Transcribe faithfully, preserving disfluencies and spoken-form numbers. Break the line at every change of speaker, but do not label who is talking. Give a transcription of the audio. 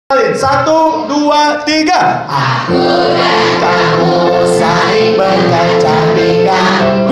Satu, dua, tiga.
Aku dan kamu saling berkaca pinggang.